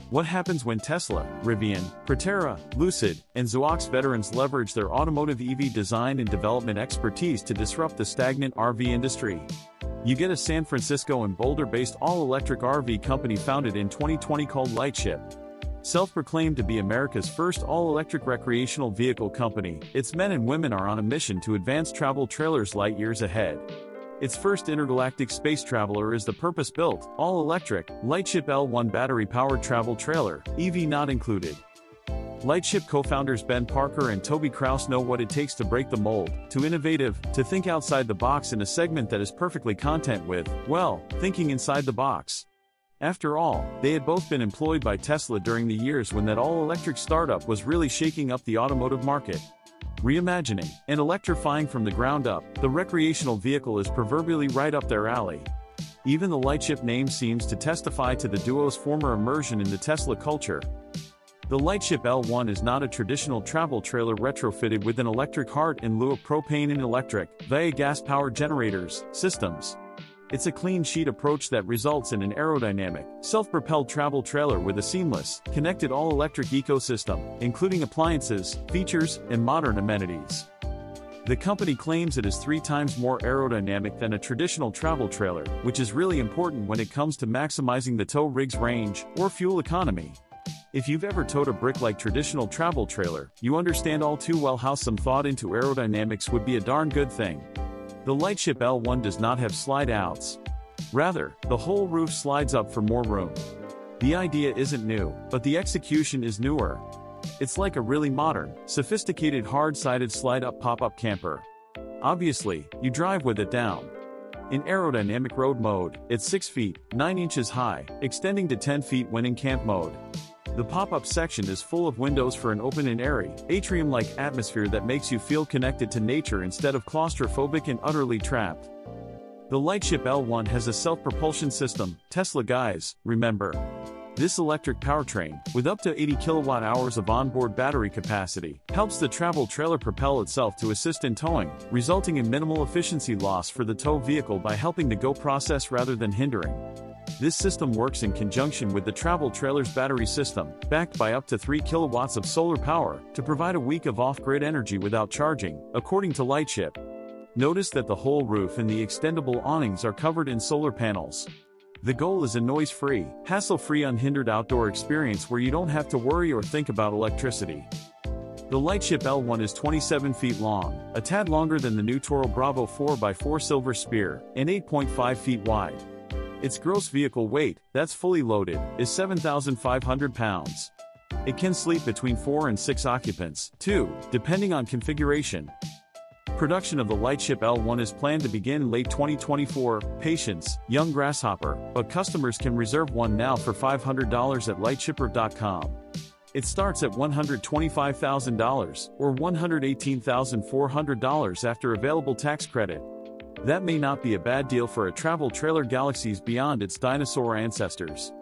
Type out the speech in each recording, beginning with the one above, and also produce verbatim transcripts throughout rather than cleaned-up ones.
What happens when Tesla, Rivian, Proterra, Lucid, and Zoox veterans leverage their automotive E V design and development expertise to disrupt the stagnant R V industry? You get a San Francisco and Boulder-based all-electric R V company founded in twenty twenty called Lightship. Self-proclaimed to be America's first all-electric recreational vehicle company, its men and women are on a mission to advance travel trailers light years ahead. Its first intergalactic space traveler is the purpose-built, all-electric, Lightship L one battery-powered travel trailer, E V not included. Lightship co-founders Ben Parker and Toby Kraus know what it takes to break the mold, to innovative, to think outside the box in a segment that is perfectly content with, well, thinking inside the box. After all, they had both been employed by Tesla during the years when that all-electric startup was really shaking up the automotive market. Reimagining and electrifying from the ground up, the recreational vehicle is proverbially right up their alley. Even the Lightship name seems to testify to the duo's former immersion in the Tesla culture. The Lightship L one is not a traditional travel trailer retrofitted with an electric heart in lieu of propane and electric, via gas-powered generators, systems. It's a clean-sheet approach that results in an aerodynamic, self-propelled travel trailer with a seamless, connected all-electric ecosystem, including appliances, features, and modern amenities. The company claims it is three times more aerodynamic than a traditional travel trailer, which is really important when it comes to maximizing the tow rig's range or fuel economy. If you've ever towed a brick-like traditional travel trailer, you understand all too well how some thought into aerodynamics would be a darn good thing. The Lightship L one does not have slide-outs. Rather, the whole roof slides up for more room. The idea isn't new, but the execution is newer. It's like a really modern, sophisticated hard-sided slide-up pop-up camper. Obviously, you drive with it down. In aerodynamic road mode, it's six feet, nine inches high, extending to ten feet when in camp mode. The pop-up section is full of windows for an open and airy, atrium-like atmosphere that makes you feel connected to nature instead of claustrophobic and utterly trapped. The Lightship L one has a self-propulsion system, Tesla guys, remember. This electric powertrain, with up to eighty kilowatt hours of onboard battery capacity, helps the travel trailer propel itself to assist in towing, resulting in minimal efficiency loss for the tow vehicle by helping the go process rather than hindering. This system works in conjunction with the travel trailer's battery system, backed by up to three kilowatts of solar power, to provide a week of off-grid energy without charging, according to Lightship. Notice that the whole roof and the extendable awnings are covered in solar panels. The goal is a noise-free, hassle-free unhindered outdoor experience where you don't have to worry or think about electricity. The Lightship L one is twenty-seven feet long, a tad longer than the new Toro Bravo four by four Silver Spear, and eight point five feet wide. Its gross vehicle weight, that's fully loaded, is seven thousand five hundred pounds. It can sleep between four and six occupants, too, depending on configuration. Production of the Lightship L one is planned to begin in late twenty twenty-four, patience, young grasshopper, but customers can reserve one now for five hundred dollars at lightshipper dot com. It starts at one hundred twenty-five thousand dollars, or one hundred eighteen thousand four hundred dollars after available tax credit. That may not be a bad deal for a travel trailer galaxies beyond its dinosaur ancestors.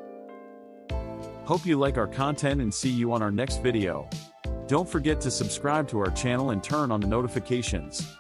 Hope you like our content and see you on our next video. Don't forget to subscribe to our channel and turn on the notifications.